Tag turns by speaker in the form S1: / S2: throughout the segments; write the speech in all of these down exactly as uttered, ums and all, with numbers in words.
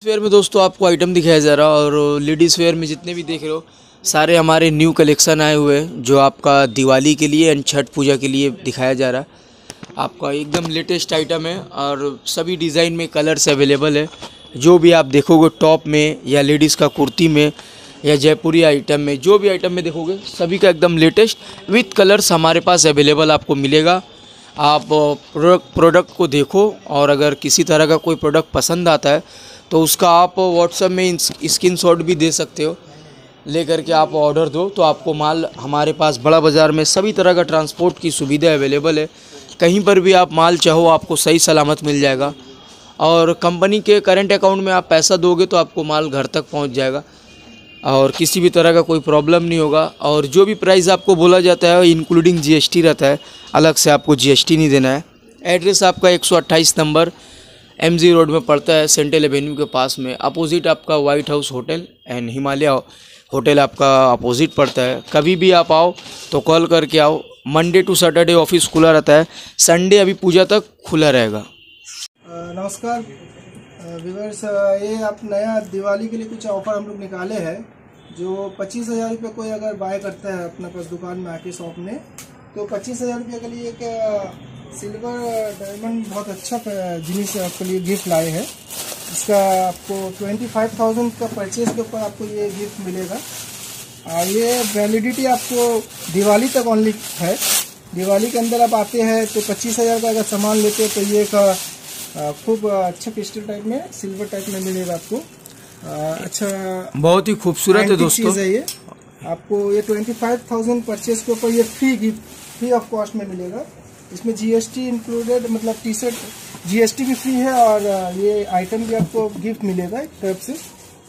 S1: Where में दोस्तों आपको आइटम दिखाया जा रहा है और लेडीज़ वेयर में जितने भी देख रहे हो सारे हमारे न्यू कलेक्शन आए हुए हैं जो आपका दिवाली के लिए एंड छठ पूजा के लिए दिखाया जा रहा है। आपका एकदम लेटेस्ट आइटम है और सभी डिज़ाइन में कलर्स अवेलेबल है। जो भी आप देखोगे टॉप में या लेडीज़ का कुर्ती में या जयपुरी आइटम में, जो भी आइटम में देखोगे सभी का एकदम लेटेस्ट विथ कलर्स हमारे पास अवेलेबल आपको मिलेगा। आप प्रोडक्ट प्रोडक्ट को देखो और अगर किसी तरह का कोई प्रोडक्ट पसंद आता है तो उसका आप व्हाट्सएप में स्क्रीनशॉट भी दे सकते हो, लेकर के आप ऑर्डर दो तो आपको माल हमारे पास बड़ा बाज़ार में सभी तरह का ट्रांसपोर्ट की सुविधा अवेलेबल है। कहीं पर भी आप माल चाहो आपको सही सलामत मिल जाएगा और कंपनी के करंट अकाउंट में आप पैसा दोगे तो आपको माल घर तक पहुंच जाएगा और किसी भी तरह का कोई प्रॉब्लम नहीं होगा। और जो भी प्राइस आपको बोला जाता है इंक्लूडिंग जीएसटी रहता है, अलग से आपको जीएसटी नहीं देना है। एड्रेस आपका एक सौ अट्ठाईस नंबर एमजी रोड में पड़ता है, सेंट्रल एवेन्यू के पास में। अपोजिट आपका White House hotel and Himalaya hotel आपका अपोजिट पड़ता है। कभी भी आप आओ तो कॉल करके आओ। मंडे टू सैटरडे ऑफिस खुला रहता है, संडे अभी पूजा तक खुला रहेगा।
S2: नमस्कार व्यूअर्स, ये आप नया दिवाली के लिए कुछ ऑफर हम लोग निकाले हैं। जो पच्चीस हज़ार रुपये कोई अगर बाय करता है अपना पास दुकान में आके शॉप में, तो पच्चीस हज़ार रुपये के लिए एक सिल्वर डायमंड बहुत अच्छा जिनिस आपके लिए गिफ्ट लाए हैं। इसका आपको ट्वेंटी फाइव थाउजेंड का परचेज के ऊपर आपको ये गिफ्ट मिलेगा और ये वैलिडिटी आपको दिवाली तक ओनली है। दिवाली के अंदर आप आते हैं तो पच्चीस हज़ार का अगर सामान लेते हैं तो ये का खूब अच्छा क्रिस्टल टाइप में सिल्वर टाइप में मिलेगा आपको। अच्छा, बहुत ही खूबसूरत है दोस्तों है ये। आपको ये ट्वेंटी फाइव थाउजेंड परचेज के ऊपर ये free gift free of cost में मिलेगा। इसमें जीएसटी इंक्लूडेड, मतलब टी शर्ट जीएसटी भी फ्री है और ये आइटम भी आपको गिफ्ट मिलेगा एक तरफ से।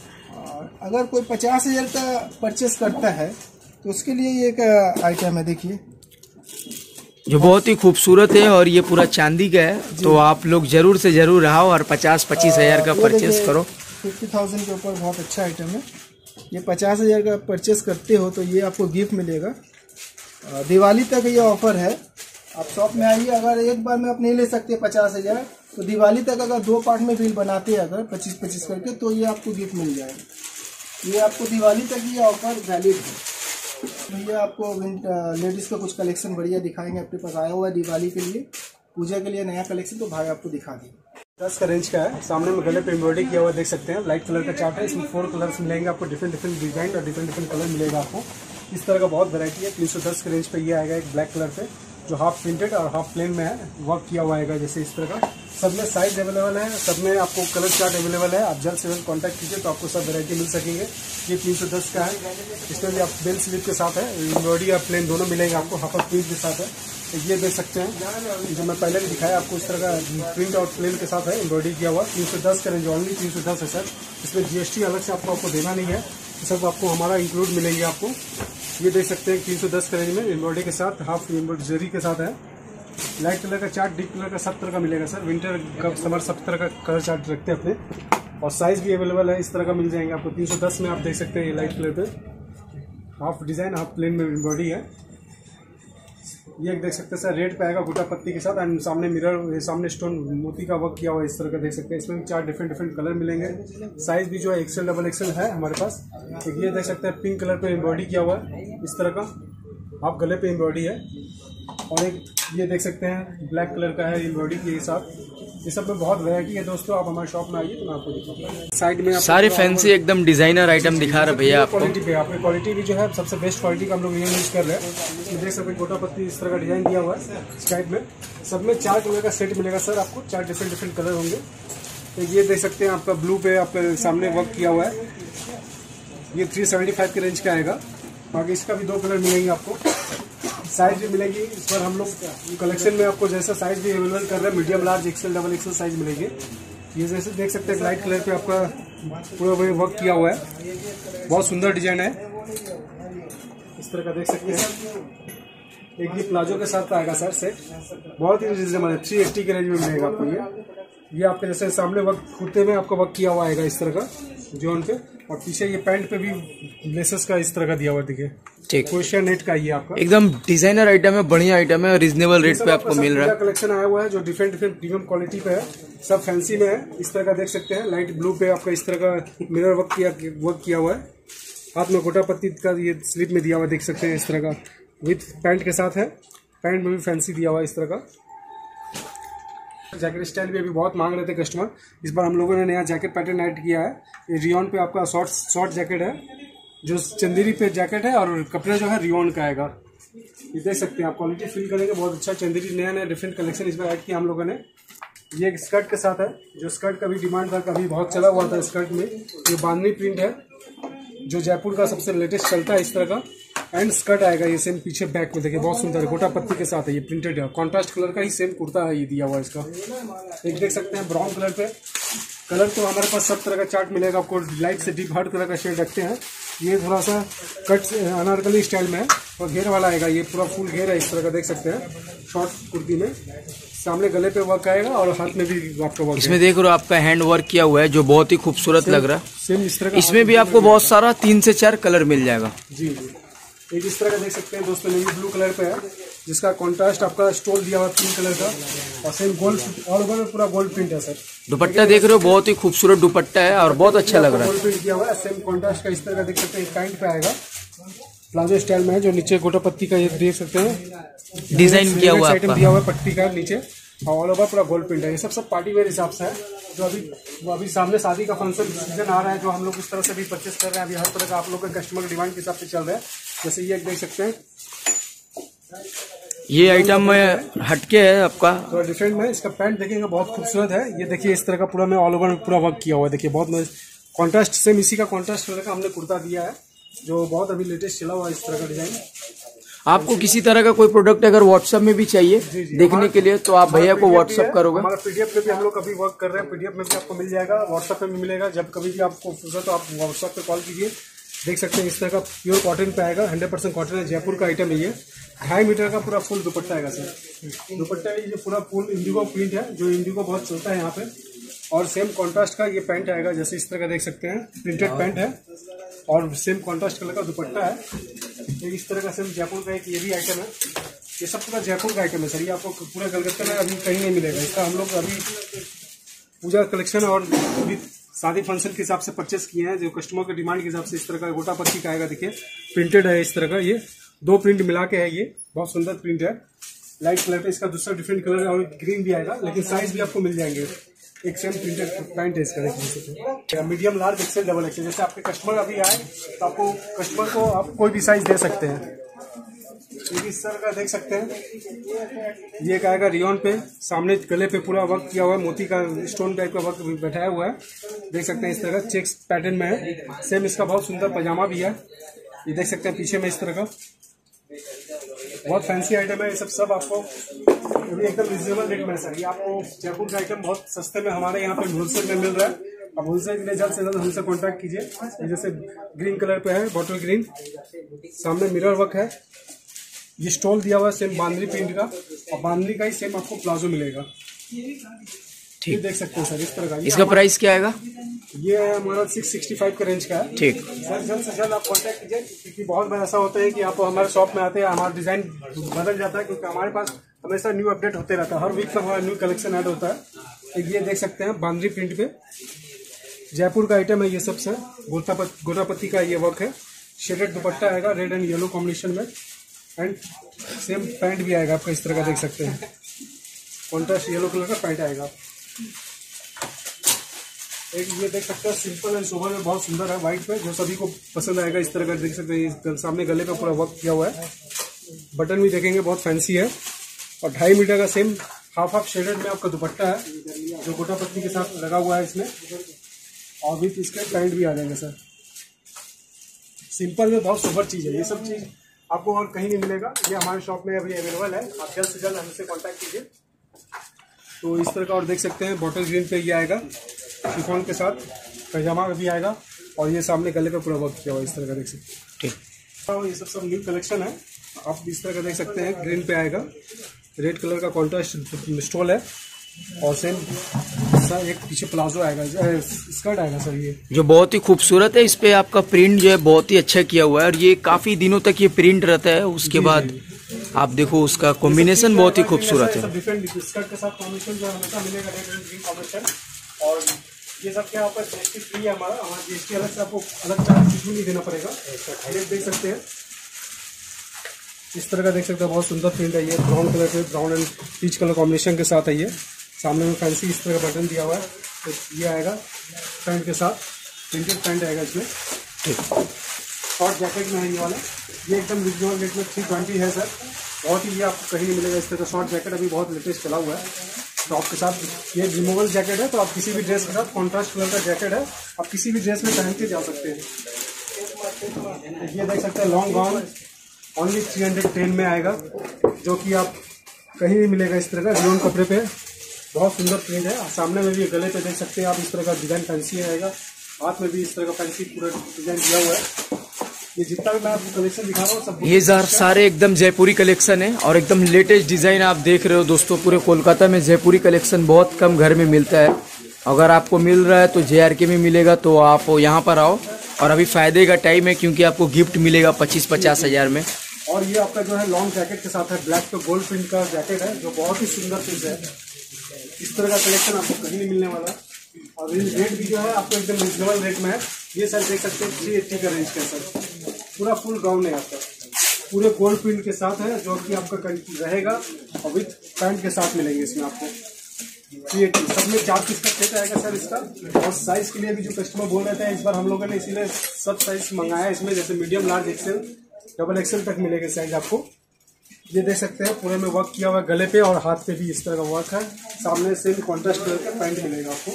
S2: और अगर कोई पचास हज़ार का परचेस करता है तो उसके लिए ये एक आइटम है, देखिए
S1: जो बहुत ही खूबसूरत है और ये पूरा चांदी का है। तो आप लोग जरूर से जरूर आओ और पचास पच्चीस हजार का परचेस करो।
S2: फिफ्टी थाउजेंड के ऊपर बहुत अच्छा आइटम है। ये पचास हजार का परचेस करते हो तो ये आपको गिफ्ट मिलेगा। दिवाली तक ये ऑफर है। आप शॉप में आइए, अगर एक बार में आप नहीं ले सकते पचास हजार तो दिवाली तक अगर दो पार्ट में बिल बनाते हैं अगर पच्चीस पच्चीस करके तो ये आपको गिफ्ट मिल जाएगा। ये आपको दिवाली तक ये ऑफर वैलिड है। भैया आपको लेडीज़ का कुछ कलेक्शन बढ़िया दिखाएंगे। अपने पास आया हुआ है दिवाली के लिए, पूजा के लिए नया कलेक्शन, तो भाई आपको दिखा देंगे।
S3: दस का रेंज का है। सामने में गले पे एम्ब्रॉयडरी किया हुआ देख सकते हैं। लाइट कलर का चार्ट है। इसमें फोर कलर्स मिलेंगे आपको, डिफरेंट डिफरेंट डिजाइन और डिफरेंट डिफरेंट कलर मिलेगा आपको। इस तरह का बहुत वैरायटी है। तीन सौ दस के रेंज पे ये आएगा एक ब्लैक कलर पे जो हाफ प्रिंटेड और हाफ प्लेन में है, वर्क किया हुआ आएगा जैसे इस तरह का। सब में साइज अवेलेबल है, सब में आपको कलर चार्ट अवेलेबल है। आप जल्द से जल्द कॉन्टैक्ट कीजिए तो आपको सब वैरायटी मिल सकेंगे। ये तीन सौ दस का है। इसमें भी आप बेल स्लीव के साथ है, एम्ब्रॉयडरी और प्लेन दोनों मिलेंगे आपको, हाफ ऑफ प्रिंट के साथ है। तो ये देख सकते हैं जो मैं पहले भी दिखाया आपको, इस तरह का प्रिंट और प्लेन के साथ है, एम्ब्रॉयडरी किया हुआ। तीन सौ दस का रेंज ओनली तीन सौ दस है सर। इसमें जीएसटी अलग से आपको आपको देना नहीं है, सब आपको हमारा इंक्लूड मिलेंगे आपको। ये देख सकते हैं तीन सौ दस का रेंज में एम्ब्रॉयडरी के साथ, हाफ एम्ब्रॉयडरी के साथ है। लाइट कलर का चार्ट, डीप कलर का सब तरह का मिलेगा सर। विंटर का समर सब तरह का कलर चार्ट रखते हैं अपने, और साइज भी अवेलेबल है। इस तरह का मिल जाएंगे आपको तीन सौ दस में। आप देख सकते हैं ये लाइट कलर पे हाफ डिजाइन हाफ प्लेन में एम्ब्रॉयडरी है। ये देख सकते हैं सर, रेड पे आएगा गोटा पत्ती के साथ एंड सामने मिरर, सामने स्टोन मोती का वर्क किया हुआ है इस तरह का देख सकते हैं। इसमें चार डिफरेंट डिफरेंट कलर मिलेंगे। साइज भी जो है एक्सेल डबल एक्सेल है हमारे पास। तो ये देख सकते हैं पिंक कलर पे एम्ब्रॉयडरी किया हुआ है इस तरह का, आप गले पे एम्ब्रॉयडरी है। और एक ये देख सकते हैं ब्लैक कलर का है एम्ब्रॉयडरी के साथ। ये सब में बहुत वैरायटी है दोस्तों। आप हमारे शॉप में आइए तो मैं आपको दिखाऊंगा। साइड में
S1: सारे फैंसी एकदम डिजाइनर आइटम दिखा रहे भैया आपको।
S3: क्वालिटी पे आपकी क्वालिटी भी जो है सबसे बेस्ट क्वालिटी का हम लोग यूज कर रहे हैं। देख सकते हैं गोटा पत्ती इस तरह का डिजाइन दिया हुआ है साइड में। सब में चार कलर का सेट मिलेगा सर आपको, चार डिफरेंट डिफरेंट कलर होंगे। तो ये देख सकते हैं आपका ब्लू पे आपके सामने वर्क किया हुआ है। ये थ्री सेवेंटी फाइव के रेंज का आएगा। बाकी इसका भी दो कलर मिलेंगे आपको, साइज भी मिलेगी। इस पर हम लोग कलेक्शन में आपको जैसा साइज भी अवेलेबल कर रहे हैं, medium large XL double XL size मिलेंगे। ये जैसे देख सकते हैं लाइट कलर पे आपका पूरा वर्क किया हुआ है, बहुत सुंदर डिजाइन है इस तरह का देख सकते हैं। एक ये प्लाजो के साथ आएगा सर सेट, बहुत ही रिजनेबल है, थ्री एट्टी के रेंज में मिलेगा आपको। ये ये आपके जैसे सामने वर्क कुर्ते में आपका वर्क किया हुआ आएगा इस तरह का जोन पे। और पीछे ये पैंट पे भी लेसेस का इस तरह का दिया हुआ देखिए,
S1: ठीक,
S3: क्रोशिया नेट का ये आपका
S1: एकदम डिजाइनर आइटम है, बढ़िया आइटम है, रिजनेबल रेट पे आपको मिल रहा है।
S3: कलेक्शन आया हुआ है जो डिफरेंट डिफरेंट प्रीमियम क्वालिटी पे है, सब फैंसी में है। इस तरह का देख सकते हैं, लाइट ब्लू पे आपका इस तरह का मिरर वर्क किया वर्क किया हुआ है। हाथ में गोटा पत्ती का ये स्लिप में दिया हुआ देख सकते हैं, इस तरह का विथ पैंट के साथ है। पैंट में भी फैंसी दिया हुआ है इस तरह का। जैकेट स्टाइल भी अभी बहुत मांग रहे थे कस्टमर, इस बार हम लोगों ने नया जैकेट पैटर्न ऐड किया है। ये रियोन पे आपका शॉर्ट शॉर्ट जैकेट है, जो चंदेरी पे जैकेट है और कपड़ा जो है रियोन का आएगा। ये देख सकते हैं आप, क्वालिटी फील करेंगे बहुत अच्छा। चंदेरी नया नया डिफरेंट कलेक्शन इसमें ऐड किया हम लोगों ने। ये एक स्कर्ट के साथ है, जो स्कर्ट का भी डिमांड था, कभी बहुत चला हुआ था स्कर्ट में। ये बांधनी प्रिंट है, जो जयपुर का सबसे लेटेस्ट चलता है इस तरह का। एंड स्कर्ट आएगा ये सेम पीछे बैक में, देखिए बहुत सुंदर है, गोटा पत्ती के साथ है, ये प्रिंटेड है। कॉन्ट्रास्ट कलर का ही सेम कुर्ता है ये दिया हुआ इसका। एक देख सकते हैं ब्राउन कलर पे, कलर तो हमारे पास सब तरह का चार्ट मिलेगा आपको, लाइट से डीप हर तरह का शेड रखते हैं। ये थोड़ा सा कट अनारकली स्टाइल में है और घेर वाला आएगा, ये पूरा फुल घेर है इस तरह का देख सकते हैं। शॉर्ट कुर्ती में सामने गले पे वर्क आएगा और हाथ में भी आपका वर्क।
S1: इसमें देख रहे हो आपका हैंड वर्क किया हुआ है, जो बहुत ही खूबसूरत लग रहा है।
S3: सेम इस तरह का
S1: इसमें भी आपको बहुत सारा तीन से चार कलर मिल जाएगा।
S3: जी जी, एक इस तरह का देख सकते हैं दोस्तों, नेवी ब्लू कलर पे है, जिसका कॉन्ट्रास्ट आपका स्टोल दिया हुआ पिंक कलर का और सेम गोल्ड ऑल ओवर में पूरा गोल्ड प्रिंट है सर।
S1: दुपट्टा देख रहे हो, बहुत ही खूबसूरत दुपट्टा है और बहुत अच्छा लग रहा है।
S3: गोल्ड प्रिंट किया हुआ है, सेम कॉन्ट्रास्ट का इस तरह का देख सकते हैं। पैंट पे आएगा, प्लाजो स्टाइल में है, जो नीचे गोटा पत्ती का ये देख सकते हैं
S1: डिजाइन किया हुआ
S3: आइटम दिया हुआ है पट्टी का नीचे, ऑल ओवर पूरा गोल्ड प्रिंट है। ये सब सब पार्टी वेयर हिसाब से है, जो अभी वो अभी सामने शादी का फंक्शन सीजन आ रहा है, जो हम लोग इस तरह से भी परचेस कर रहे हैं। अभी हर तरह का आप लोग के कस्टमर के डिमांड के हिसाब से चल रहा है। जैसे ये देख सकते हैं,
S1: ये आइटम हटके है आपका,
S3: थोड़ा डिफरेंट में। इसका पैंट देखेंगे बहुत खूबसूरत है, ये देखिए इस तरह का पूरा में ऑल ओवर में पूरा वर्क किया हुआ है, देखिए बहुत कॉन्ट्रास्ट, सेम इसी का कॉन्ट्रास्ट कलर का हमने कुर्ता दिया है, जो बहुत अभी लेटेस्ट चला हुआ है इस तरह का डिजाइन।
S1: आपको किसी तरह का कोई प्रोडक्ट अगर व्हाट्सएप में भी चाहिए
S3: जी जी,
S1: देखने के लिए, तो आप भैया को व्हाट्सएप करोगे।
S3: हमारा पीडीएफ में भी हम लोग अभी वर्क कर रहे हैं, पीडीएफ में भी आपको मिल जाएगा, व्हाट्सएप पे भी मिलेगा। जब कभी भी आपको फुर्सत तो आप व्हाट्सएप पे कॉल कीजिए। देख सकते हैं इस तरह का प्योर कॉटन पे आएगा, हंड्रेड परसेंट कॉटन है, जयपुर का आइटम है ये। ढाई मीटर का पूरा फुल दुपट्टा आएगा सर। दुपट्टा ये पूरा फुल इंडिगो प्रिंट है, जो इंडिगो बहुत चलता है यहाँ पे। और सेम कॉन्ट्रास्ट का ये पैंट आएगा, जैसे इस तरह का देख सकते हैं, प्रिंटेड पैंट है और सेम कॉन्ट्रास्ट कलर का दुपट्टा है। तो इस तरह का सेम जयपुर का एक ये भी आइटम है, ये सब पूरा जयपुर का आइटम है सर। ये आपको पूरा कलकत्ता में अभी कहीं नहीं मिलेगा। इसका हम लोग अभी पूजा कलेक्शन और अभी शादी फंक्शन के हिसाब से परचेस किए हैं, जो कस्टमर के डिमांड के हिसाब से। इस तरह का गोटा पत्ती का आएगा, देखिए प्रिंटेड है इस तरह का, ये दो प्रिंट मिला के है, ये बहुत सुंदर प्रिंट है। लाइट कलर पे इसका दूसरा डिफरेंट कलर है और ग्रीन भी आएगा, लेकिन साइज भी आपको मिल जाएंगे। एक सेम प्रिंटेड पैंट है इसका, medium large XL double XL. जैसे आपके कस्टमर अभी आए तो आपको कस्टमर को आप कोई भी साइज दे सकते हैं। इस तरह का देख सकते हैं, ये एक आएगा रियोन पे, सामने गले पे पूरा वर्क किया हुआ है, मोती का स्टोन टाइप का वर्क बैठाया हुआ है, देख सकते हैं इस तरह का चेक्स पैटर्न में है। सेम इसका बहुत सुंदर पजामा भी है, ये देख सकते हैं पीछे में इस तरह का। बहुत फैंसी आइटम है ये सब सब आपको अभी एकदम रिजनेबल रेट में सर। ये आपको जयपुर का आइटम बहुत सस्ते में हमारे यहाँ पे होलसेल में मिल रहा है। अब होलसेल के लिए जल्द से जल्द हमसे कॉन्टैक्ट कीजिए। जैसे ग्रीन कलर पे है, बॉटल ग्रीन, सामने मिरर वर्क है, ये स्टॉल दिया हुआ है सेम बांधनी प्रिंट का, और बांधनी का ही सेम आपको प्लाजो मिलेगा। ठीक, देख सकते हैं सर इस तरह का।
S1: इसका प्राइस क्या आएगा?
S3: ये हमारा सिक्स सिक्सटी फाइव का रेंज का है।
S1: ठीक
S3: सर, जल्द से जल्द आप कॉन्टैक्ट कीजिए, क्योंकि बहुत बार ऐसा होता है कि आप हमारे शॉप में आते हैं, हमारा डिजाइन बदल जाता है, क्योंकि हमारे पास हमेशा न्यू अपडेट होते रहता है, हर वीक में हमारा न्यू कलेक्शन ऐड होता है। एक ये देख सकते हैं बांधनी प्रिंट पे जयपुर का आइटम है ये सब सर। गोटा गोटा पत्ती का ये वर्क है, शेडेड दुपट्टा आएगा रेड एंड येलो कॉम्बिनेशन में, एंड सेम पैंट भी आएगा आपका इस तरह का देख सकते हैं, कॉन्ट्रास्ट येलो कलर का पैंट आएगा। एक ये देख सकते हैं सिंपल एंड सोबर में बहुत सुंदर है, व्हाइट पे, जो सभी को पसंद आएगा। इस तरह का देख सकते हैं, सामने गले पे पूरा वर्क किया हुआ है, बटन भी देखेंगे बहुत फैंसी है, और ढाई मीटर का सेम हाफ हाफ शेडेड में आपका दुपट्टा है, जो गोटा पत्ती के साथ लगा हुआ है इसमें, और विथ इसके पैंट भी आ जाएंगे सर। सिंपल में बहुत सुपर चीज़ है, ये सब चीज़ आपको और कहीं नहीं मिलेगा, ये हमारे शॉप में अभी अवेलेबल है। आप जल्द से जल्द हमसे कॉन्टैक्ट कीजिए। तो इस तरह का और देख सकते हैं बॉटल ग्रीन पे ये आएगा, शिफॉन के साथ पैजामा भी आएगा, और ये सामने गले पे पूरा वर्क किया हुआ इस तरह का देख सकते हैं। ठीक, तो ये सब सब न्यू कलेक्शन है, आप इस तरह का देख सकते हैं। ग्रीन पे आएगा, रेड कलर का कॉन्ट्रास्ट स्टोल है, और सेम सर एक पीछे प्लाजो आएगा, स्कर्ट आएगा सर ये,
S1: जो बहुत ही खूबसूरत है। इस पे आपका प्रिंट जो है बहुत ही अच्छा किया हुआ है और ये काफी दिनों तक ये प्रिंट रहता है। उसके बाद आप देखो उसका कॉम्बिनेशन बहुत ही खूबसूरत है।
S3: डिफरेंट स्कर्ट के साथ कॉम्बिनेशन जो हमेशा मिलेगा, रेड एंड ग्रीन कॉम्बिनेशन। और ये सब क्या आपका जीएसटी फ्री है हमारा, हमारा जीएसटी अलग से आपको अलग चार्ज कुछ भी नहीं देना पड़ेगा। हाईलाइट देख सकते हैं, इस तरह का देख सकते हैं, बहुत सुंदर प्रिंट है ये, ब्राउन कलर पे brown and peach colour combination के साथ है ये। सामने में फैंसी इस तरह का बटन दिया हुआ है, तो ये आएगा पैंट के साथ, प्रिंटेड पैंट आएगा इसमें। शॉर्ट जैकेट में है ये वाला, ये एकदम रिजनेबल रेट में थ्री ट्वेंटी है सर, बहुत ही ये आपको कहीं नहीं मिलेगा इस तरह का शॉर्ट जैकेट, अभी बहुत लेटेस्ट चला हुआ है। टॉप के साथ ये रिमूवल जैकेट है, तो आप किसी भी ड्रेस के साथ, कॉन्ट्रास्ट कलर का जैकेट है, आप किसी भी ड्रेस में पहन के जा सकते हैं। ये देख सकते हैं long gown, only three hundred ten में आएगा, जो कि आप कहीं नहीं मिलेगा इस तरह का रियोन कपड़े पे। बहुत सुंदर प्रिंट है, सामने में भी गले पे देख सकते हैं आप, इस तरह का डिजाइन फैंसी आएगा, हाथ में भी इस तरह का फैंसी पूरा डिजाइन दिया हुआ है। ये जितना भी मैं आपको कलेक्शन दिखा रहा हूँ सब
S1: ये सारे एकदम जयपुरी कलेक्शन है और एकदम लेटेस्ट डिजाइन आप देख रहे हो दोस्तों। पूरे कोलकाता में जयपुरी कलेक्शन बहुत कम घर में मिलता है, अगर आपको मिल रहा है तो जेआरके में मिलेगा, तो आप यहाँ पर आओ। और अभी फायदे का टाइम है क्योंकि आपको गिफ्ट मिलेगा पच्चीस पचास हजार में।
S3: और ये आपका जो है लॉन्ग जैकेट के साथ है, ब्लैक पे गोल्ड प्रिंट का जैकेट है, जो बहुत ही सुंदर चीज है। इस तरह का कलेक्शन आपको कहीं नहीं मिलने वाला। और रेट भी जो है आपको एकदम रिजनेबल रेट में है। ये सर देख सकते हैं थ्री एट्टी का रेंज का सर, पूरा फुल गाउन है आपका, पूरे गोल्ड प्रिंट के साथ है, जो कि आपका रहेगा और विथ पैंट के साथ मिलेंगे इसमें आपको थ्री एट्टी। सब में चार पीस का सेट आएगा सर इसका। और साइज के लिए भी जो कस्टमर बोल रहे थे, इस बार हम लोगों ने इसीलिए सब साइज मंगाया है इसमें, जैसे medium, large, XL, double XL तक मिलेगा साइज आपको। ये देख सकते हैं पूरे में वर्क किया हुआ है गले पे और हाथ पे भी इस तरह का वर्क है। सामने सेम कॉन्ट्रास्ट कलर का पैंट मिलेगा आपको,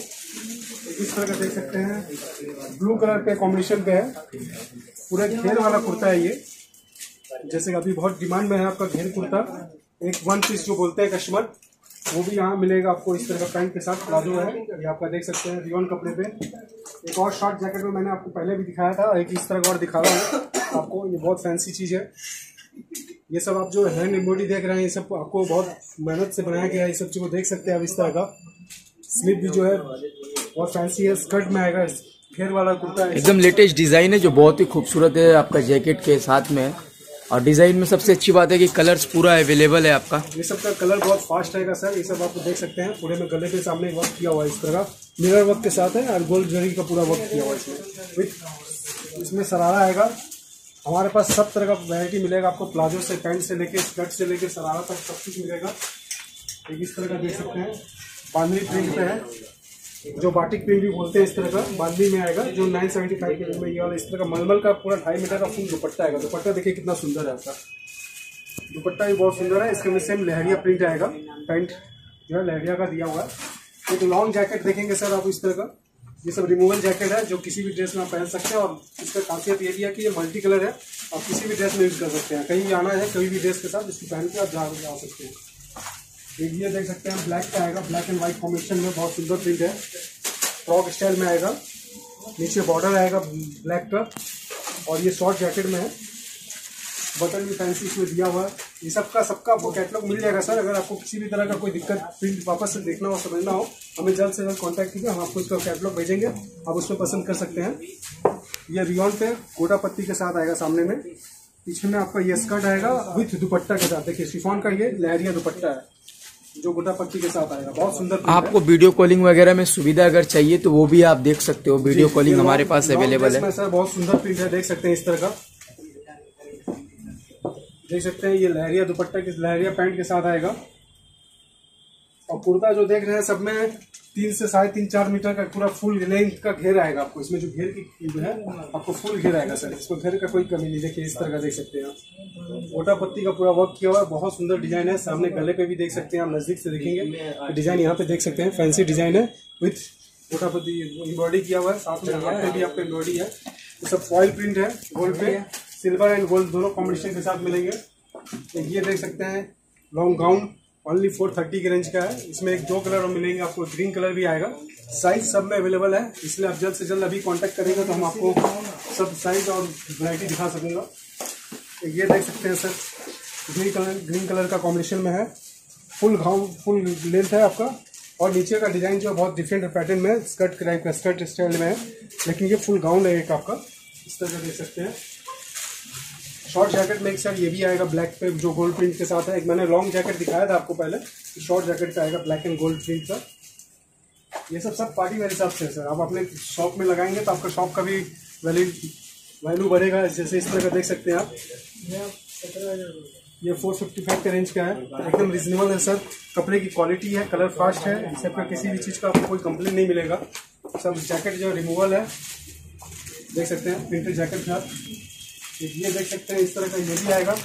S3: इस तरह का देख सकते हैं, ब्लू कलर पे कॉम्बिनेशन पे है, पूरा घेर वाला कुर्ता है ये, जैसे अभी बहुत डिमांड में है आपका घेर कुर्ता। एक वन पीस जो बोलते हैं कस्टमर, वो भी यहाँ मिलेगा आपको इस तरह का पैंट के साथ, प्लाजो है ये आपका देख सकते हैं रियोन कपड़े पे। एक और शॉर्ट जैकेट में मैंने आपको पहले भी दिखाया था, एक इस तरह का और दिखा रहा हूँ आपको, ये बहुत फैंसी चीज है। ये सब आप जो हैंड एम्ब्रॉयडरी देख रहे हैं, ये सब आपको बहुत मेहनत से बनाया गया है, ये सब चीज को देख सकते हैं आप। इस तरह का स्लीव भी जो है बहुत फैंसी है, स्कर्ट में आएगा, घेर वाला कुर्ता है,
S1: एकदम लेटेस्ट डिजाइन है जो बहुत ही खूबसूरत है आपका जैकेट के साथ में। और डिजाइन में सबसे अच्छी बात है कि कलर्स पूरा अवेलेबल है आपका।
S3: ये सब का कलर बहुत फास्ट रहेगा सर, ये सब आपको देख सकते हैं। पूरे में गले के सामने वर्क किया हुआ है इस तरह का, मिरर वर्क के साथ है और गोल्ड जरी का पूरा वर्क किया हुआ है इसमें। विथ इसमें शरारा आएगा, हमारे पास सब तरह का वैरायटी मिलेगा आपको, प्लाजो से, पैंट से लेके, स्कर्ट से लेके शरारा तक सब कुछ मिलेगा। एक इस तरह का देख सकते हैं, बांधनी प्रिंट पे है, जो बाटिक प्रिंट भी बोलते हैं, इस तरह का बांधनी में आएगा, जो नाइन सेवेंटी फाइव के में। ये वाला इस तरह का मलमल का पूरा ढाई मीटर का फुल दुपट्टा आएगा। दुपट्टा देखिए कितना सुंदर है आपका, दुपट्टा भी बहुत सुंदर है। इसके में सेम लहरिया प्रिंट आएगा, पैंट जो है लहरिया का दिया हुआ है। एक लॉन्ग जैकेट देखेंगे सर आप इस तरह का, ये सब रिमूवल जैकेट है, जो किसी भी ड्रेस में आप पहन सकते हैं। और इसका खासियत ये भी है कि ये मल्टी कलर है, आप किसी भी ड्रेस में यूज कर सकते हैं। कहीं जाना है कोई भी ड्रेस के साथ, इसको पहन के आप जा जा सकते हैं। एक ये देख सकते हैं ब्लैक का आएगा, ब्लैक एंड व्हाइट कॉम्बिनेशन में, बहुत सुंदर प्रिंट है, फ्रॉक स्टाइल में आएगा, नीचे बॉर्डर आएगा ब्लैक का, और ये शॉर्ट जैकेट में है, बटन भी फैंसी इसमें दिया हुआ है। ये सबका सबका आपको कैटलॉग मिल जाएगा सर। अगर आपको किसी भी तरह का कोई दिक्कत, प्रिंट वापस से देखना हो, समझना हो, हमें जल्द से जल्द कांटेक्ट कीजिए, हम आपको इसका कैटलॉग भेजेंगे, आप उसमें पसंद कर सकते हैं। ये रियोन पे गोटा पत्ती के साथ आएगा, सामने में, पीछे में आपका ये स्कर्ट आएगा विथ दुपट्टा के साथ। देखिए शिफॉन का ये लहरिया दुपट्टा है, जो गोटा पत्ती के साथ आएगा, बहुत सुंदर। आपको
S1: वीडियो कॉलिंग वगैरह में सुविधा अगर चाहिए तो वो भी आप देख सकते हो, वीडियो कॉलिंग हमारे पास अवेलेबल है
S3: सर। बहुत सुंदर प्रिंट है, देख सकते हैं इस तरह का, देख सकते हैं। ये लहरिया दुपट्टा के लहरिया पैंट के साथ आएगा, और कुर्ता जो देख रहे हैं सब में तीन से साढ़े तीन चार मीटर का पूरा फुल लेंथ का घेर आएगा आपको। इसमें जो घेर की जो है आपको फुल घेर आएगा सर, इसमें घेर का कोई कमी नहीं। देखिए इस तरह का देख सकते हैं आप, गोटा पत्ती का पूरा वर्क किया हुआ है, बहुत सुंदर डिजाइन है। सामने गले पे भी देख सकते हैं आप, नजदीक से देखेंगे डिजाइन, यहाँ पे देख सकते हैं फैंसी डिजाइन है विथ गोटा पत्ती एम्ब्रॉयडरी किया हुआ है, साथ में हाथ पे भी आपका एम्ब्रॉयडरी है। ये सब फॉइल प्रिंट है, गोल्ड पे सिल्वर एंड गोल्ड दोनों कॉम्बिनेशन के साथ मिलेंगे। ये देख सकते हैं long gown, only four thirty के रेंज का है। इसमें एक दो कलर मिलेंगे आपको, ग्रीन कलर भी आएगा, साइज सब में अवेलेबल है, इसलिए आप जल्द से जल्द अभी कांटेक्ट करेंगे तो हम आपको सब साइज और वैरायटी दिखा सकेंगे। ये देख सकते हैं sir, green colour green colour का कॉम्बिनेशन में है, फुल गाउन फुल लेंथ है आपका, और नीचे का डिजाइन जो है बहुत डिफरेंट पैटर्न में स्कर्ट टाइप का स्कर्ट स्टाइल में है, लेकिन ये फुल गाउन है एक आपका, इस तरह का देख सकते हैं। शॉर्ट जैकेट में एक सर ये भी आएगा ब्लैक पे जो गोल्ड प्रिंट के साथ है। एक मैंने लॉन्ग जैकेट दिखाया था आपको पहले, शॉर्ट जैकेट का आएगा ब्लैक एंड गोल्ड प्रिंट का। ये सब सब पार्टी वेयर हिसाब से है सर। आप अपने शॉप में लगाएंगे तो आपका शॉप का भी वैल्यू वैल्यू बढ़ेगा। जैसे इस तरह का देख सकते हैं आप, ये फोर फिफ्टी फाइव के रेंज का है, एकदम रिजनेबल है सर। कपड़े की क्वालिटी है, कलर फास्ट है, इस पर किसी भी चीज़ का आपको कोई कंप्लेन नहीं मिलेगा। सब जैकेट जो रिमूवल है देख सकते हैं, प्रिंटेड जैकेट था। ये देख सकते हैं इस तरह का ये भी आएगा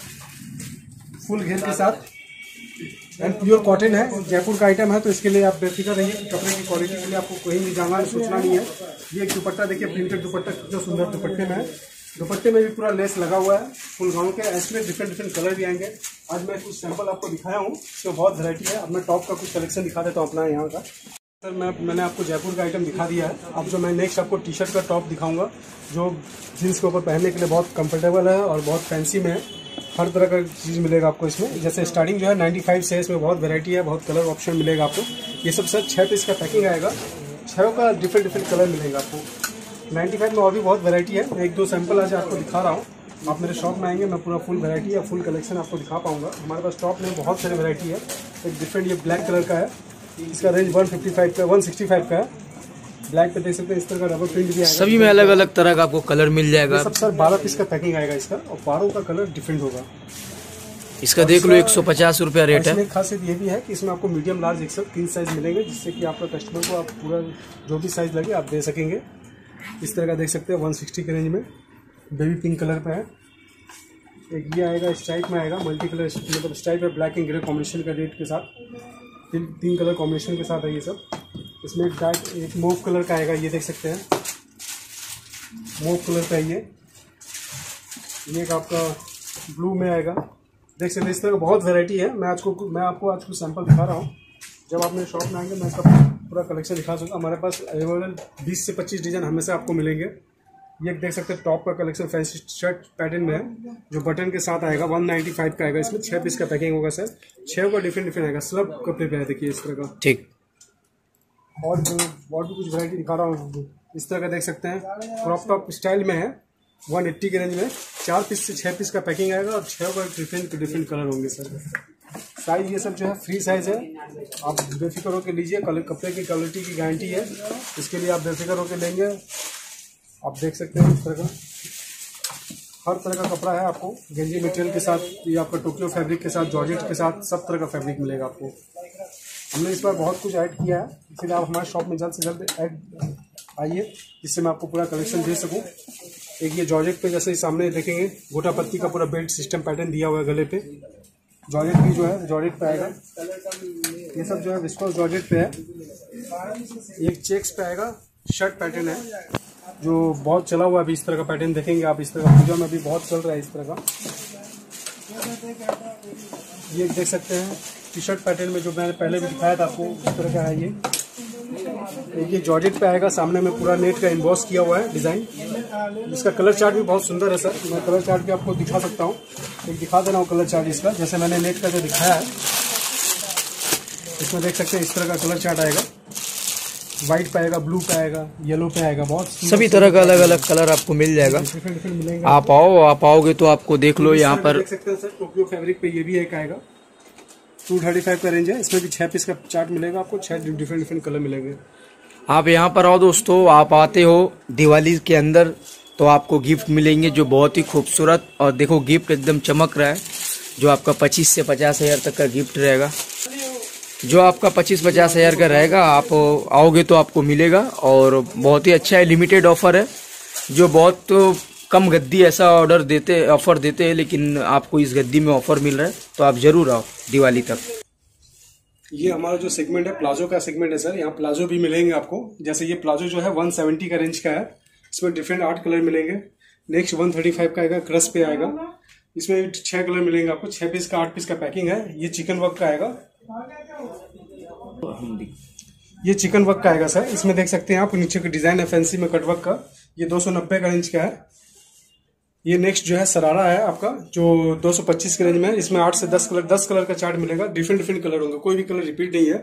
S3: फुल घेर के साथ एंड प्योर कॉटन है, जयपुर का आइटम है, तो इसके लिए आप बेफिक्र रहिए। कपड़े की क्वालिटी के लिए आपको कहीं नहीं जाना है, सोचना नहीं है। ये एक दुपट्टा देखिए, प्रिंटेड दुपट्टा कितना सुंदर दुपट्टे में है। दुपट्टे में भी पूरा लेस लगा हुआ है फुल गाउन के। इसमें डिफरेंट डिफरेंट कलर भी आएंगे। आज मैं कुछ सैंपल आपको दिखाया हूँ, इसमें बहुत वैरायटी है। अब मैं टॉप का कुछ कलेक्शन दिखा देता हूँ अपना यहाँ का। सर मैं मैंने आपको जयपुर का आइटम दिखा दिया है। अब जो मैं नेक्स्ट आपको टी शर्ट का टॉप दिखाऊंगा, जो जीन्स के ऊपर पहनने के लिए बहुत कंफर्टेबल है और बहुत फैंसी में है। हर तरह का चीज़ मिलेगा आपको इसमें। जैसे स्टार्टिंग जो है पचानवे से, इसमें बहुत वैरायटी है, बहुत कलर ऑप्शन मिलेगा आपको। ये सब सर छः पीस का पैकिंग आएगा, छः का डिफरेंट डिफरेंट कलर मिलेगा आपको। पचानवे में और भी बहुत वैरायटी है। मैं एक दो सैंपल आज आपको दिखा रहा हूँ। आप मेरे शॉप में आएंगे, मैं पूरा फुल वैरायटी या फुल कलेक्शन आपको दिखा पाऊंगा। हमारे पास टॉप में बहुत सारी वैरायटी है। एक डिफरेंट ये ब्लैक कलर का है, इसका रेंज वन फिफ्टी फाइव का वन सिक्सटी फाइव का है। ब्लैक पे देख सकते हैं इस तरह का रबर प्रिंट भी आएगा।
S1: सभी में अलग अलग तरह का आपको कलर मिल जाएगा।
S3: सब सर बारह पीस का पैकिंग आएगा इसका, और बारह का कलर डिफरेंट होगा।
S1: इसका देख लो एक सौ पचास रुपया रेट है।
S3: इसमें खासियत ये भी है कि इसमें आपको मीडियम लार्ज एक्सेल तीन साइज मिलेंगे, जिससे कि आपका कस्टमर को आप पूरा जो भी साइज लगे आप दे सकेंगे। इस तरह का देख सकते हैं वन सिक्सटी के रेंज में, बेबी पिंक कलर पे है। एक ये आएगा स्ट्राइप में आएगा, मल्टी कलर मतलब स्ट्राइप है, ब्लैक एंड ग्रे कॉम्बिनेशन का रेट के साथ, तीन तीन कलर कॉम्बिनेशन के साथ है ये सब। इसमें एक डार्क एक मूव कलर का आएगा, ये देख सकते हैं मूव कलर का। ये ये एक आपका ब्लू में आएगा, देख सकते हैं। इस तरह का बहुत वैरायटी है। मैं आज को मैं आपको आज कुछ सैंपल दिखा रहा हूँ। जब आप मेरे शॉप में आएंगे मैं इसका पूरा कलेक्शन दिखा सकता हूँ। हमारे पास अवेलेबल बीस से पच्चीस डिजाइन हमेशा आपको मिलेंगे। ये देख सकते हैं टॉप का कलेक्शन फैंसी शर्ट पैटर्न में है, जो बटन के साथ आएगा। वन नाइन्टी फाइव का आएगा, इसमें छः पीस का पैकिंग होगा सर। छः का डिफरेंट डिफरेंट आएगा, स्लब कपड़े पे है देखिए इस तरह का।
S1: ठीक,
S3: और जो और भी कुछ वैरायटी दिखा रहा हूँ इस तरह का देख सकते हैं, क्रॉप टॉप स्टाइल में है, वन एट्टी के रेंज में। चार पीस से छः पीस का पैकिंग आएगा और छः का डिफरेंट डिफरेंट कलर होंगे सर। साइज ये सब जो है फ्री साइज है, आप बेफिक्र होकर लीजिए। कपड़े की क्वालिटी की गारंटी है, इसके लिए आप बेफिक्र होकर लेंगे। आप देख सकते हैं इस तरह का हर तरह का कपड़ा है आपको, गेंजी मटेरियल के साथ, ये आपका टोक्यो फैब्रिक के साथ, जॉर्जेट के साथ, सब तरह का फैब्रिक मिलेगा आपको। हमने इस बार बहुत कुछ ऐड किया है, इसलिए आप हमारे शॉप में जल्द से जल्द ऐड आइए, जिससे मैं आपको पूरा कलेक्शन दे सकूं। एक ये जॉर्जेट पे जैसे सामने देखेंगे, गोटा पत्ती का पूरा बेल्ट सिस्टम पैटर्न दिया हुआ है गले पे। जॉर्जेट भी जो है जॉर्जेट पे आएगा, ये सब जो है विस्कोस जॉर्जेट पे है। एक चेक्स पे आएगा, शर्ट पैटर्न है जो बहुत चला हुआ है अभी। इस तरह का पैटर्न देखेंगे आप, इस तरह का पूजा में भी बहुत चल रहा है इस तरह का। ये देख सकते हैं टी शर्ट पैटर्न में, जो मैंने पहले भी दिखाया था आपको, इस तरह का है ये। एक ये जॉर्जेट पे आएगा, सामने में पूरा नेट का इम्बॉस किया हुआ है डिजाइन। इसका कलर चार्ट भी बहुत सुंदर है सर, मैं कलर चार्ट भी आपको दिखा सकता हूँ। एक दिखा दे रहा हूँ कलर चार्ट इसका, जैसे मैंने नेट का जो दिखाया है, इसमें देख सकते हैं इस तरह का कलर चार्ट आएगा। व्हाइट पे आएगा, ब्लू पे आएगा, येलो पे आएगा, बहुत
S1: सभी तरह का अलग अलग कलर आपको मिल जाएगा।
S3: डिफरेंट डिफरेंट मिलेंगे।
S1: आप आओ, आप आओगे तो आपको देख लो यहाँ पर
S3: देख सकते हैं सर, टोक्यो फैब्रिक पे ये भी एक आएगा, टू थर्टी फाइव का रेंज है। इसमें भी छह पीस का चार्ट मिलेगा आपको, छह डिफरेंट डिफरेंट कलर मिलेंगे।
S1: आप यहाँ पर आओ दोस्तों, आप आते हो दिवाली के अंदर तो आपको गिफ्ट मिलेंगे जो बहुत ही खूबसूरत, और देखो गिफ्ट एकदम चमक रहा है, जो आपका पच्चीस से पचास हजार तक का गिफ्ट रहेगा। जो आपका पच्चीस पचास हजार का रहेगा, आप आओगे तो आपको मिलेगा, और बहुत ही अच्छा है। लिमिटेड ऑफर है, जो बहुत तो कम गद्दी ऐसा ऑर्डर देते ऑफर देते हैं, लेकिन आपको इस गद्दी में ऑफर मिल रहा है, तो आप जरूर आओ दिवाली तक।
S3: ये हमारा जो सेगमेंट है प्लाजो का सेगमेंट है सर, यहाँ प्लाजो भी मिलेंगे आपको। जैसे ये प्लाजो जो है वन सेवेंटी का रेंज का है, इसमें डिफरेंट आठ कलर मिलेंगे। नेक्स्ट वन थर्टी फाइव का आएगा, क्रश पे आएगा, इसमें छह कलर मिलेंगे आपको। छह पीस का आठ पीस का पैकिंग है। ये चिकन वर्क का आएगा, ये चिकन वर्क का आएगा सर। इसमें देख सकते हैं आप, नीचे का डिजाइन है फैंसी में कटवर्क का, ये दो सौ नब्बे का रेंज का है। ये नेक्स्ट जो है सरारा है आपका, जो दो सौ पच्चीस के रेंज में है। इसमें आठ से दस कलर दस कलर का चार्ट मिलेगा, डिफरेंट डिफरेंट कलर होंगे, कोई भी कलर रिपीट नहीं है।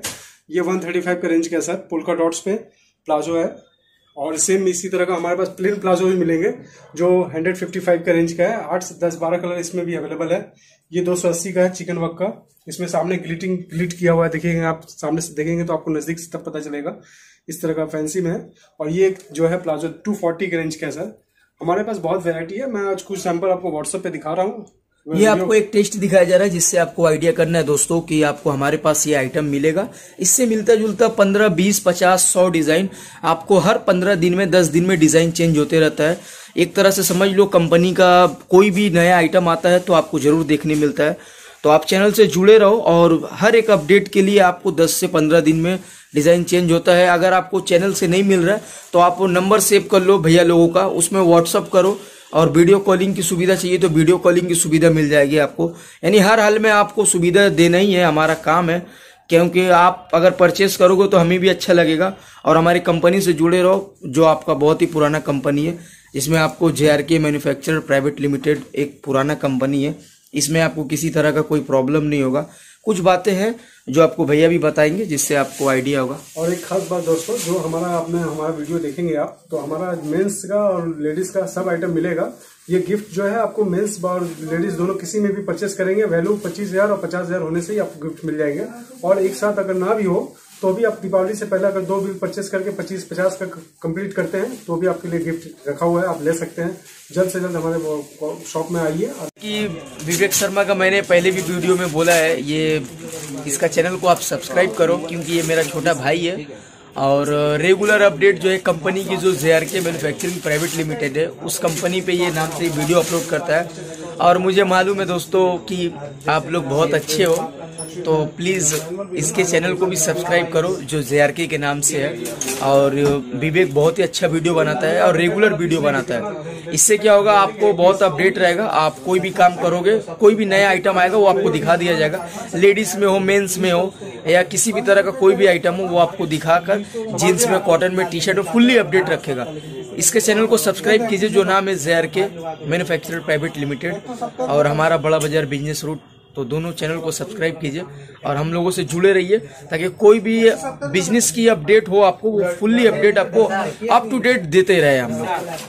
S3: ये वन थर्टी फाइव का रेंज का है सर, पोल्का डॉट्स पे प्लाजो है। और सेम इसी तरह का हमारे पास प्लेन प्लाजो भी मिलेंगे जो वन फिफ्टी फाइव का रेंज का है। आठ से दस बारह कलर इसमें भी अवेलेबल है। ये दो सौ अस्सी का है चिकन वर्क का, इसमें सामने ग्लिटिंग ग्लिट किया हुआ है, देखिएंगे आप सामने से देखेंगे तो आपको नजदीक से तब पता चलेगा। इस तरह का फैंसी में है। और ये जो है प्लाजो टू फोर्टी के रेंज का है सर। हमारे पास बहुत वेरायटी है, मैं आज कुछ सैंपल आपको व्हाट्सएप पे दिखा रहा हूँ।
S1: ये आपको एक टेस्ट दिखाया जा रहा है जिससे आपको आइडिया करना है दोस्तों कि आपको हमारे पास ये आइटम मिलेगा। इससे मिलता जुलता पंद्रह बीस पचास सौ डिजाइन आपको हर पंद्रह दिन में दस दिन में डिजाइन चेंज होते रहता है। एक तरह से समझ लो कंपनी का कोई भी नया आइटम आता है तो आपको जरूर देखने मिलता है। तो आप चैनल से जुड़े रहो और हर एक अपडेट के लिए आपको दस से पंद्रह दिन में डिजाइन चेंज होता है। अगर आपको चैनल से नहीं मिल रहा है तो आप वो नंबर सेव कर लो भैया लोगों का, उसमें व्हाट्सअप करो और वीडियो कॉलिंग की सुविधा चाहिए तो वीडियो कॉलिंग की सुविधा मिल जाएगी आपको। यानी हर हाल में आपको सुविधा देना ही है, हमारा काम है। क्योंकि आप अगर परचेस करोगे तो हमें भी अच्छा लगेगा। और हमारी कंपनी से जुड़े रहो जो आपका बहुत ही पुराना कंपनी है, जिसमें आपको J R K manufacturer private limited एक पुराना कंपनी है। इसमें आपको किसी तरह का कोई प्रॉब्लम नहीं होगा। कुछ बातें हैं जो आपको भैया भी बताएंगे जिससे आपको आइडिया होगा।
S3: और एक खास बात दोस्तों, जो हमारा आपने हमारा वीडियो देखेंगे आप तो हमारा मेंस का और लेडीज का सब आइटम मिलेगा। ये गिफ्ट जो है आपको मेंस और लेडीज दोनों किसी में भी परचेस करेंगे वैल्यू पच्चीस हजार और पचास हजार होने से ही आपको गिफ्ट मिल जाएंगे। और एक साथ अगर ना भी हो तो भी आप दीपावली से पहले अगर दो बिल परचेस करके पच्चीस पचास का कंप्लीट करते हैं तो भी आपके लिए गिफ्ट रखा हुआ है, आप ले सकते हैं। जल्द से जल्द हमारे शॉप में आइए।
S1: कि विवेक शर्मा का मैंने पहले भी वीडियो में बोला है, ये इसका चैनल को आप सब्सक्राइब करो क्योंकि ये मेरा छोटा भाई है। और रेगुलर अपडेट जो है कंपनी की जो J R K manufacturing private limited है उस कंपनी पे ये नाम से वीडियो अपलोड करता है। और मुझे मालूम है दोस्तों कि आप लोग बहुत अच्छे हो, तो प्लीज़ इसके चैनल को भी सब्सक्राइब करो जो जे आर के के नाम से है। और विवेक बहुत ही अच्छा वीडियो बनाता है और रेगुलर वीडियो बनाता है। इससे क्या होगा, आपको बहुत अपडेट रहेगा। आप कोई भी काम करोगे, कोई भी नया आइटम आएगा वो आपको दिखा दिया जाएगा। लेडीज में हो, मेंस में हो या किसी भी तरह का कोई भी आइटम हो वो आपको दिखाकर जीन्स में, कॉटन में, टी शर्ट में फुल्ली अपडेट रखेगा। इसके चैनल को सब्सक्राइब कीजिए जो नाम है J R K manufacturer private limited और हमारा बड़ा बाजार बिजनेस रूट। तो दोनों चैनल को सब्सक्राइब कीजिए और हम लोगों से जुड़े रहिए ताकि कोई भी बिजनेस की अपडेट हो आपको वो फुल्ली अपडेट आपको अप टू डेट देते रहे हम लोग।